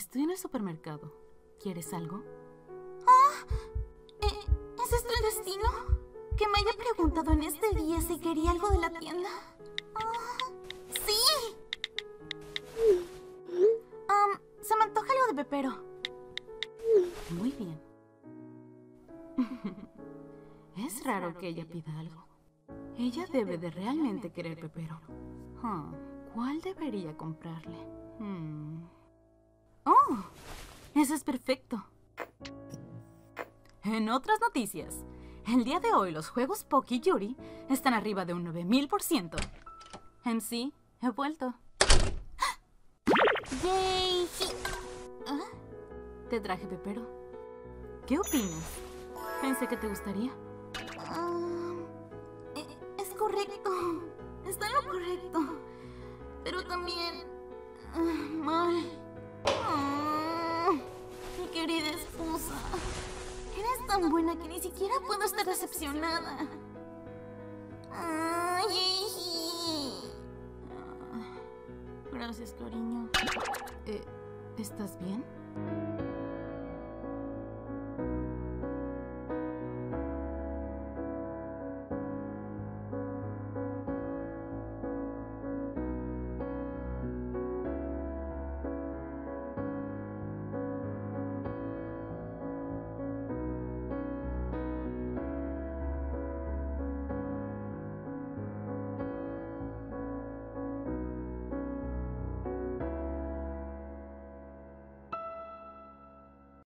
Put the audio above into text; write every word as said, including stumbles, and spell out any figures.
Estoy en el supermercado. ¿Quieres algo? Ah, ¿es esto el destino? Que me haya preguntado en este día si quería algo de la tienda. Ah, ¡sí! Um, se me antoja algo de pepero. Muy bien. Es raro que ella pida algo. Ella debe de realmente querer pepero. Huh, ¿cuál debería comprarle? Hmm. ¡Oh! Eso es perfecto. En otras noticias, el día de hoy los juegos Poki Yuri están arriba de un nueve mil por ciento. M C, he vuelto. ¡Yay! ¿Ah? Te traje pepero. ¿Qué opinas? Pensé que te gustaría. Um, es correcto. Está en lo correcto. Pero también... Uh, mal. Oh, mi querida esposa. Eres tan buena que ni siquiera puedo estar decepcionada. Ay, Gracias, cariño. Eh, ¿Estás bien?